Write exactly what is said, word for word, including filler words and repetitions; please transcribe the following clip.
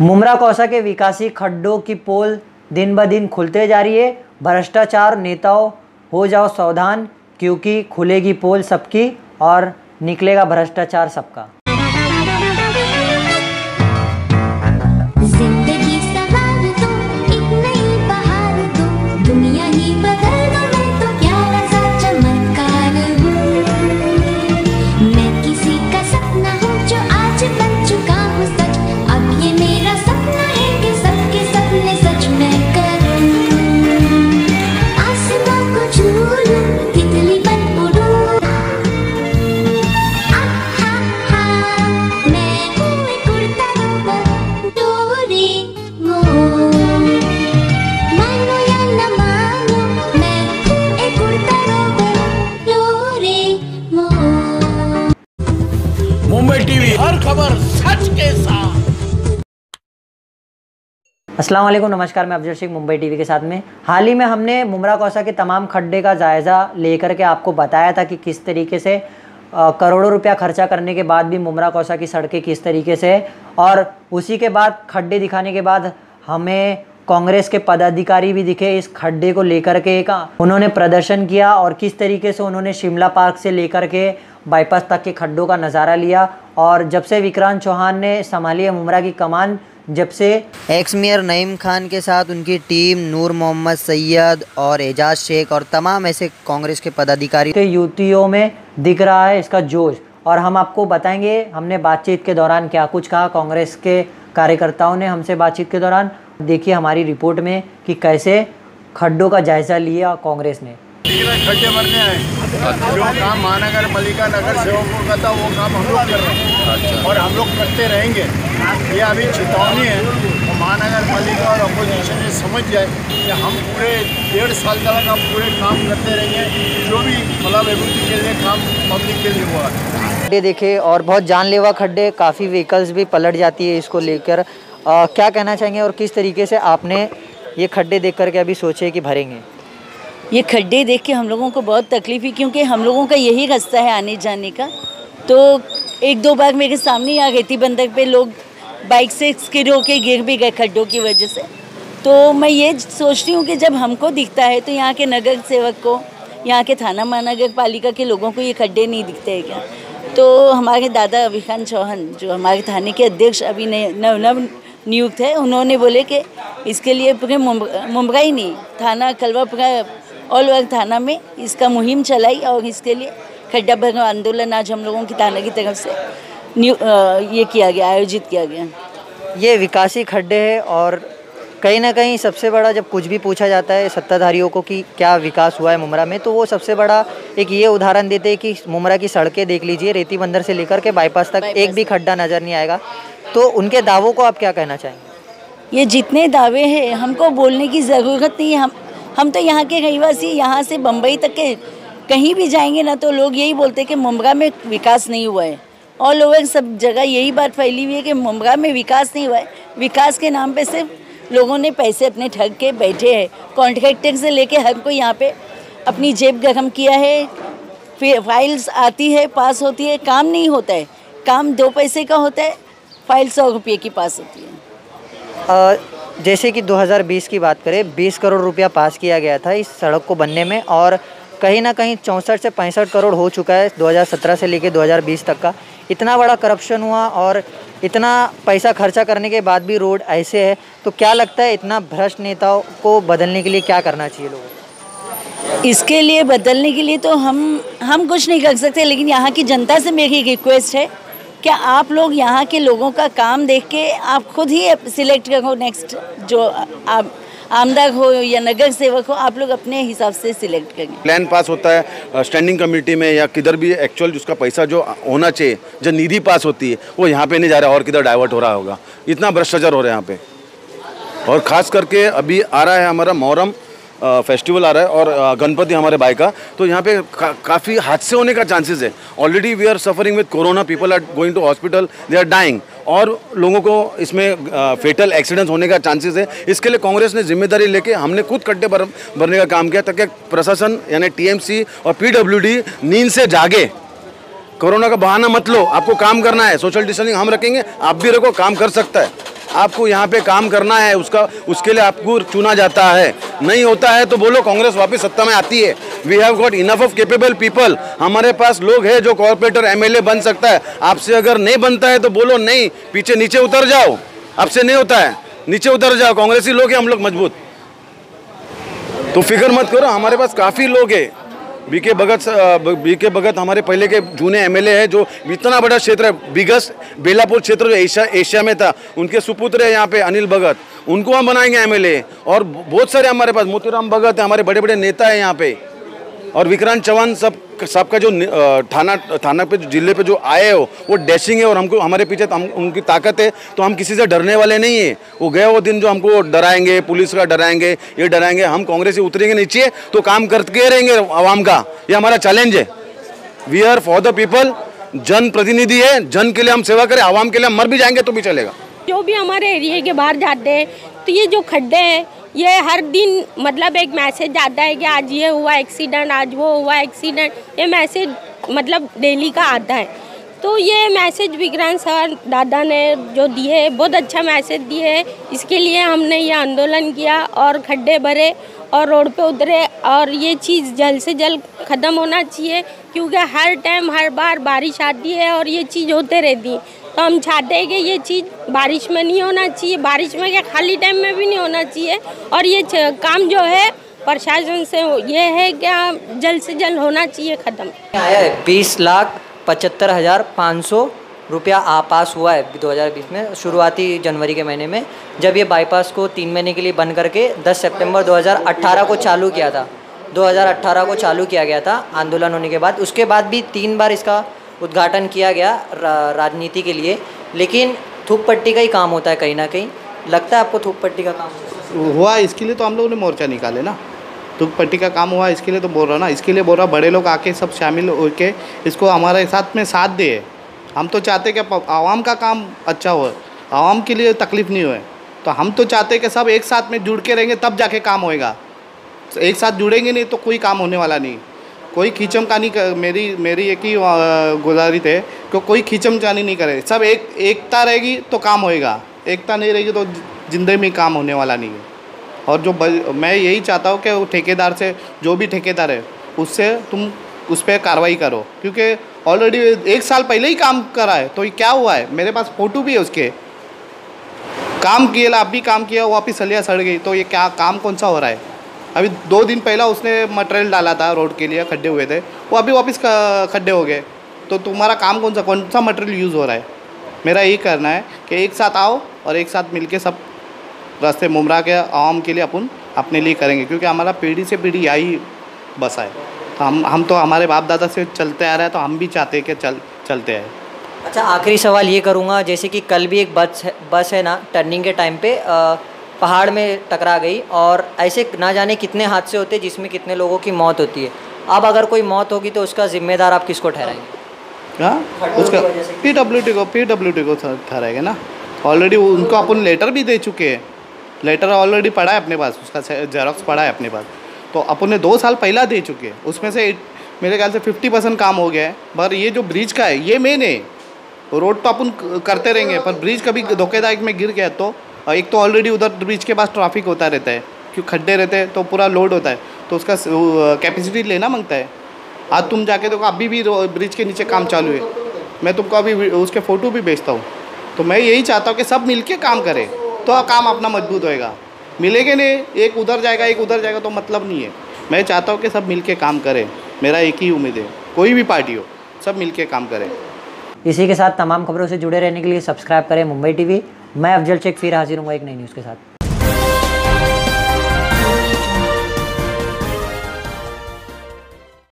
मुमरा कौसा के विकासी खड्डों की पोल दिन ब दिन खुलते जा रही है। भ्रष्टाचार नेताओं हो जाओ सावधान, क्योंकि खुलेगी पोल सबकी और निकलेगा भ्रष्टाचार सबका। जिंदगी सवार दो, एक नई बहार दो, दुनिया ही बदल दो, मैं तो प्यारा सा चमत्कार हूँ। मैं किसी का सपना हूँ जो आज बन चुका हूँ सच। अब ये मेरा सपना है कि सबके सपने सच मैं करूँ। आसमां को छू लूं, तितली बन उड़ूं। आहा हा, मैं हूँ एक उड़ता रोबोट, डोरेमोन। मानो या न मानो, मैं हूँ एक उड़ता रोबोट, डोरेमोन। मुंबई टीवी, हर खबर सच के साथ। अस्सलाम वालेकुम, नमस्कार। मैं अफजल शेख मुंबई टीवी के साथ में। हाल ही में हमने मुमरा कौसा के तमाम खड्डे का जायज़ा लेकर के आपको बताया था कि किस तरीके से आ, करोड़ों रुपया खर्चा करने के बाद भी मुमरा कौसा की सड़कें किस तरीके से, और उसी के बाद खड्डे दिखाने के बाद हमें कांग्रेस के पदाधिकारी भी दिखे इस खड्डे को लेकर के का उन्होंने प्रदर्शन किया और किस तरीके से उन्होंने शिमला पार्क से लेकर के बाईपास तक के खड्डों का नज़ारा लिया। और जब से विक्रांत चौहान ने संभाली है मुमरा की कमान, जब से एक्स मेयर नईम खान के साथ उनकी टीम नूर मोहम्मद सैयद और एजाज शेख और तमाम ऐसे कांग्रेस के पदाधिकारी के युवतियों में दिख रहा है इसका जोश। और हम आपको बताएंगे हमने बातचीत के दौरान क्या कुछ कहा कांग्रेस के कार्यकर्ताओं ने हमसे बातचीत के दौरान। देखिए हमारी रिपोर्ट में कि कैसे खड्डों का जायज़ा लिया कांग्रेस ने। खड्डे भरने आए, जो काम महानगर पालिका नगर सेवकों का था वो काम हम लोग कर रहे हैं और हम लोग करते रहेंगे। ये अभी चेतावनी है तो महानगर पालिका और अपोजिशन ये समझ जाए कि हम पूरे डेढ़ साल तक हम पूरे काम करते रहेंगे, जो भी फला विभूति के लिए काम पब्लिक के लिए हुआ है। खड्डे देखे और बहुत जानलेवा खड्डे, काफ़ी व्हीकल्स भी पलट जाती है इसको लेकर। क्या कहना चाहेंगे और किस तरीके से आपने ये खड्डे देख करके अभी सोचे कि भरेंगे? ये खड्डे देख के हम लोगों को बहुत तकलीफ हुई, क्योंकि हम लोगों का यही रास्ता है आने जाने का। तो एक दो बार मेरे सामने आ गई थी बंदक पे लोग बाइक से स्किड होके गिर भी गए खड्डों की वजह से। तो मैं ये सोचती हूँ कि जब हमको दिखता है तो यहाँ के नगर सेवक को, यहाँ के थाना महानगर पालिका के लोगों को ये खड्डे नहीं दिखते हैं क्या? तो हमारे दादा विक्रांत चौहान जो हमारे थाने के अध्यक्ष अभी नव नव नियुक्त है, उन्होंने बोले कि इसके लिए पूरे मुंबई ही नहीं थाना कलवा पूरा ऑल ओवर थाना में इसका मुहिम चलाई और इसके लिए खड्डा भरो आंदोलन आज हम लोगों की थाना की तरफ से न्यू ये किया गया, आयोजित किया गया। ये विकासी खड्डे हैं और कहीं ना कहीं सबसे बड़ा जब कुछ भी पूछा जाता है सत्ताधारियों को कि क्या विकास हुआ है मुमरा में, तो वो सबसे बड़ा एक ये उदाहरण देते हैं कि मुमरा की सड़कें देख लीजिए, रेती बंदर से लेकर के बाईपास तक बाईपास एक भी खड्डा नज़र नहीं आएगा। तो उनके दावों को आप क्या कहना चाहेंगे? ये जितने दावे हैं हमको बोलने की ज़रूरत नहीं है। हम हम तो यहाँ के रहवासी, यहाँ से बम्बई तक के कहीं भी जाएंगे ना तो लोग यही बोलते हैं कि मुमरा में विकास नहीं हुआ है। ऑल ओवर सब जगह यही बात फैली हुई है कि मुमरा में विकास नहीं हुआ है। विकास के नाम पे सिर्फ लोगों ने पैसे अपने ठग के बैठे हैं। कॉन्ट्रैक्टर से लेके हर कोई यहाँ पे अपनी जेब गरम किया है। फिर फाइल्स आती है, पास होती है, काम नहीं होता है। काम दो पैसे का होता है, फाइल सौ रुपये की पास होती है। आ, जैसे कि दो हज़ार बीस की बात करें, बीस करोड़ रुपया पास किया गया था इस सड़क को बनने में और कहीं ना कहीं चौंसठ से पैंसठ करोड़ हो चुका है दो हज़ार सत्रह से लेकर दो हज़ार बीस तक का। इतना बड़ा करप्शन हुआ और इतना पैसा खर्चा करने के बाद भी रोड ऐसे है, तो क्या लगता है इतना भ्रष्ट नेताओं को बदलने के लिए क्या करना चाहिए लोगों को? इसके लिए बदलने के लिए तो हम हम कुछ नहीं कर सकते, लेकिन यहाँ की जनता से मेरी रिक्वेस्ट है क्या आप लोग यहाँ के लोगों का काम देख के आप खुद ही सिलेक्ट करो। नेक्स्ट जो आप आमदार हो या नगर सेवक हो, आप लोग अपने हिसाब से सिलेक्ट करें। प्लान पास होता है स्टैंडिंग कमेटी में या किधर भी, एक्चुअल जिसका पैसा जो होना चाहिए, जो निधि पास होती है वो यहाँ पे नहीं जा रहा और किधर डाइवर्ट हो रहा होगा। इतना भ्रष्टाचार हो रहा है यहाँ पे। और ख़ास करके अभी आ रहा है हमारा मोहर्रम फेस्टिवल आ रहा है और गणपति हमारे भाई का, तो यहाँ पे का, काफ़ी हादसे होने का चांसेस है। Already we are suffering with corona, people are going to hospital, they are dying, और लोगों को इसमें फेटल एक्सीडेंट्स होने का चांसेस है। इसके लिए कांग्रेस ने जिम्मेदारी लेके हमने खुद खड्डे भर भरने का काम किया ताकि प्रशासन यानी टीएमसी और पीडब्ल्यूडी नींद से जागे, कोरोना का बहाना मत लो, आपको काम करना है, सोशल डिस्टेंसिंग हम रखेंगे, आप भी रखो, काम कर सकता है। आपको यहाँ पे काम करना है, उसका उसके लिए आपको चुना जाता है। नहीं होता है तो बोलो कांग्रेस वापस सत्ता में आती है। We have got enough of capable people. हमारे पास लोग हैं जो कॉर्पोरेटर एमएलए बन सकता है। आपसे अगर नहीं बनता है तो बोलो नहीं, पीछे नीचे उतर जाओ, आपसे नहीं होता है, नीचे उतर जाओ। कांग्रेसी लोग हैं हम लोग मजबूत, तो फिक्र मत करो, हमारे पास काफ़ी लोग हैं। बीके भगत बीके भगत हमारे पहले के जूने एमएलए हैं, जो इतना बड़ा क्षेत्र है, बिगेस्ट बेलापुर क्षेत्र जो एशिया एशिया में था, उनके सुपुत्र है यहाँ पे अनिल भगत, उनको हम बनाएंगे एमएलए। और बहुत सारे हमारे पास मोतीराम भगत है, हमारे बड़े बड़े नेता है यहाँ पे, और विक्रांत चौहान सब सबका जो थाना थाना पे जिले पे जो आए हो वो डैशिंग है, और हमको हमारे पीछे हम उनकी ताकत है, तो हम किसी से डरने वाले नहीं है। वो गए वो दिन जो हमको डराएंगे, पुलिस का डराएंगे, ये डराएंगे, हम कांग्रेस से उतरेंगे नीचे तो काम करके रहेंगे आवाम का। ये हमारा चैलेंज है। We are for the people, जन प्रतिनिधि है, जन के लिए हम सेवा करें, आवाम के लिए हम मर भी जाएंगे तो भी चलेगा। जो भी हमारे एरिया के बाहर जाते हैं तो ये जो खड्डे हैं, ये हर दिन मतलब एक मैसेज आता है कि आज ये हुआ एक्सीडेंट, आज वो हुआ एक्सीडेंट, ये मैसेज मतलब डेली का आता है। तो ये मैसेज विक्रांत सर दादा ने जो दिए, बहुत अच्छा मैसेज दिए, इसके लिए हमने ये आंदोलन किया और खड्डे भरे और रोड पे उतरे। और ये चीज़ जल्द से जल्द ख़त्म होना चाहिए, क्योंकि हर टाइम हर बार बारिश आती है और ये चीज़ होते रहती है। तो हम चाहते हैं कि ये चीज़ बारिश में नहीं होना चाहिए, बारिश में क्या खाली टाइम में भी नहीं होना चाहिए। और ये काम जो है प्रशासन से ये है क्या जल्द से जल्द होना चाहिए ख़त्म। आया है बीस लाख पचहत्तर हज़ार पाँच सौ रुपया आ पास हुआ है दो हज़ार बीस में, शुरुआती जनवरी के महीने में, जब ये बाईपास को तीन महीने के लिए बंद करके दस सितंबर दो हज़ार अठारह को चालू किया था। दो हज़ार अठारह को चालू किया गया था आंदोलन होने के बाद। उसके बाद भी तीन बार इसका उद्घाटन किया गया रा, राजनीति के लिए, लेकिन थूक पट्टी का ही काम होता है कहीं ना कहीं। लगता है आपको थूक पट्टी का काम हुआ? इसके लिए तो हम लोगों ने मोर्चा निकाले ना, थूक पट्टी का काम हुआ, इसके लिए तो बोल रहा ना, इसके लिए बोल रहा बड़े लोग आके सब शामिल होके इसको हमारे साथ में साथ दे। हम तो चाहते कि आवाम का काम अच्छा हो, आवाम के लिए तकलीफ़ नहीं होए, तो हम तो चाहते कि सब एक साथ में जुड़ के रहेंगे तब जाके काम होएगा। एक साथ जुड़ेंगे नहीं तो कोई काम होने वाला नहीं। कोई खींचम कानी कर, मेरी मेरी एक ही गुजारिश है कि कोई खींचम चानी नहीं करे, सब एक एकता रहेगी तो काम होएगा, एकता नहीं रहेगी तो ज़िंदगी में काम होने वाला नहीं है। और जो मैं यही चाहता हूँ कि वो ठेकेदार से, जो भी ठेकेदार है उससे तुम उस पर कार्रवाई करो, क्योंकि ऑलरेडी एक साल पहले ही काम करा है। तो ये क्या हुआ है, मेरे पास फ़ोटो भी है उसके, काम किए ला, अब भी काम किया, वापिस सलिया सड़ गई, तो ये क्या काम कौन सा हो रहा है। अभी दो दिन पहला उसने मटेरियल डाला था रोड के लिए, खड्डे हुए थे, वो अभी वापस खड्डे हो गए। तो तुम्हारा काम कौन सा कौन सा मटेरियल यूज़ हो रहा है। मेरा यही करना है कि एक साथ आओ और एक साथ मिलके सब रास्ते मुमरा के आवाम के लिए अपन अपने लिए करेंगे, क्योंकि हमारा पीढ़ी से पीढ़ी यही बसा है। तो हम हम तो हमारे बाप दादा से चलते आ रहे हैं, तो हम भी चाहते हैं कि चल चलते हैं। अच्छा, आखिरी सवाल ये करूँगा, जैसे कि कल भी एक बस है बस है ना टर्निंग के टाइम पे आ, पहाड़ में टकरा गई, और ऐसे ना जाने कितने हादसे होते हैं जिसमें कितने लोगों की मौत होती है। अब अगर कोई मौत होगी तो उसका जिम्मेदार आप किसको ठहराएंगे? हाँ, उसका पी डब्ल्यू टी को पी डब्ल्यू टी को ठहराएगा ना। ऑलरेडी उनको अपन लेटर भी दे चुके हैं, लेटर ऑलरेडी पड़ा है अपने पास, उसका जेरॉक्स पड़ा है अपने पास। तो अपन ने दो साल पहला दे चुके हैं, उसमें से मेरे ख्याल से फिफ्टी परसेंट काम हो गया है। पर ये जो ब्रिज का है ये मेन है, रोड तो अपन करते रहेंगे, पर ब्रिज कभी धोखेदायक में गिर गया तो एक तो ऑलरेडी उधर ब्रिज के पास ट्रैफिक होता रहता है, क्योंकि खड्डे रहते हैं तो पूरा लोड होता है, तो उसका कैपेसिटी लेना मांगता है। आज तुम जाके देखो, अभी भी ब्रिज के नीचे काम चालू है, मैं तुमको अभी उसके फ़ोटो भी भेजता हूँ। तो मैं यही चाहता हूँ कि सब मिलके काम करें तो काम अपना मजबूत होएगा। मिलेंगे नहीं, एक उधर जाएगा एक उधर जाएगा तो मतलब नहीं है। मैं चाहता हूँ कि सब मिलके काम करें, मेरा एक ही उम्मीद है, कोई भी पार्टी हो सब मिलके काम करें। इसी के साथ तमाम खबरों से जुड़े रहने के लिए सब्सक्राइब करें मुंबई टीवी। मैं अफजल शेख फिर हाजिर हूँ एक नई न्यूज़ के साथ।